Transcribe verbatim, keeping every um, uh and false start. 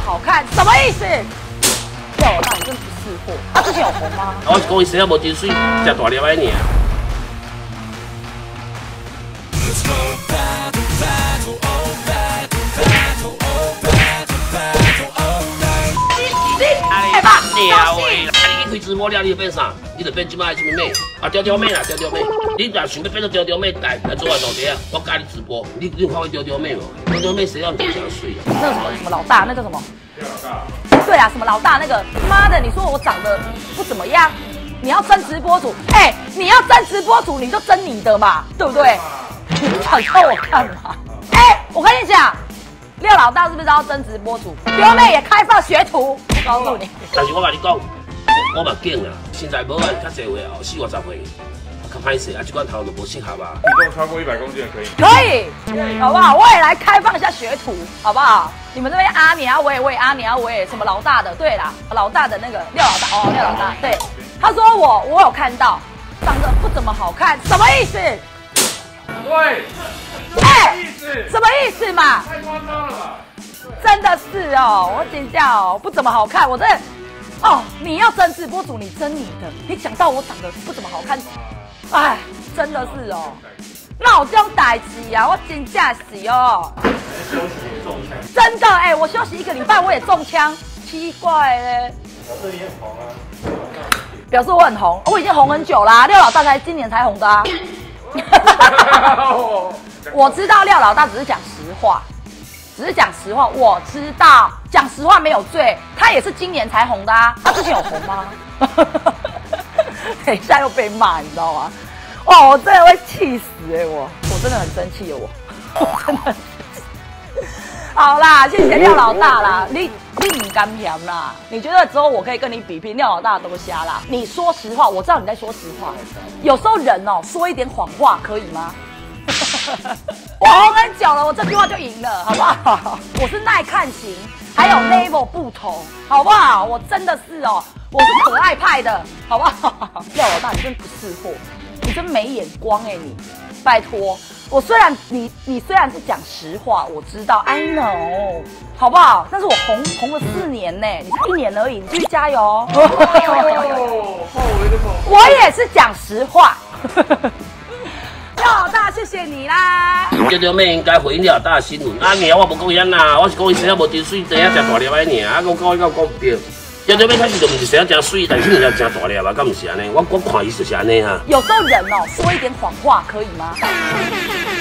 好看，什么意思？廖老大，你真不识货。他之前有红吗？ 我是讲伊生啊无真水，食大粒安尔。 哎爸， 鸟诶！你去开直播了，你就变啥？你就变即摆什么妹？啊，雕雕妹啦，雕雕妹！你若想要变做雕雕妹，来来做我老爹啊！我教你直播，你你有看过雕雕妹无？雕雕妹谁让你这样睡啊？ 那什么什么老大，那叫什么？对啊，什么老大那个？妈的，你说我长得不怎么样，你要争直播主？哎，你要争直播主，你就争你的嘛，对不对？你想看我干嘛？哎，我跟你讲。廖老大是不是要争直播主？丢妹也开放学徒，我告诉你。 但是我跟你讲，我嘛紧啦，现在无啊，较济岁后四五十岁，较歹势啊，这款头就无适合啊。 体重超过一百公斤的可以？ 可以，好不好？我也来开放一下学徒，好不好？你们这边阿年啊，我也我也阿年啊，我也什么老大的？对啦，老大的那个廖老大哦，廖老大，对，他说我我有看到，长得不怎么好看，什么意思？ 对。 哎， 意思什么意思嘛？ 太夸张了吧！ 真的是哦，我请教哦，不怎么好看，我真的哦，你要争直播主，你争你的，你讲到我长得不怎么好看，哎，真的是哦，那我这种代志啊，我真假是哦， 休息中枪， 真的哎，我休息一个礼拜我也中枪，奇怪嘞， 表示你很红啊， 表示我很红，我已经红很久啦，廖老大才今年才红的啊。我知道廖老大只是讲实话，只是讲实话。我知道讲实话没有罪，他也是今年才红的啊。他之前有红吗？等一下又被骂，你知道吗？哇，我真的会气死哎、欸！我我真的很生气哦，我我真的很生气。好啦，谢谢廖老大啦，你你唔甘甜啦，你觉得只有我可以跟你比拼，廖老大都瞎啦。你说实话，我知道你在说实话。有时候人哦，说一点谎话可以吗？我红很久了，我这句话就赢了，好不好？我是耐看型，还有 level 不同，好不好？我真的是哦，我是可爱派的，好不好？廖老大，你真不识货，你真没眼光哎、欸，你拜托。我虽然你你虽然是讲实话，我知道 ，I know， 好不好？但是我红红了四年呢，你才一年而已，你继续加油哦。 后围的口， 我也是讲实话。廖老大，谢谢你啦。 雕雕妹应该回应廖老大的新闻。啊，尔我无讲伊安那，我是讲伊生啊无真水，第一食大粒安尔。啊，我讲伊讲讲唔对。雕雕妹开始就唔是生啊真水，但是人家真大粒啊，敢唔是安尼？我我看伊就是安尼哈。 有时候人哦，说一点谎话可以吗？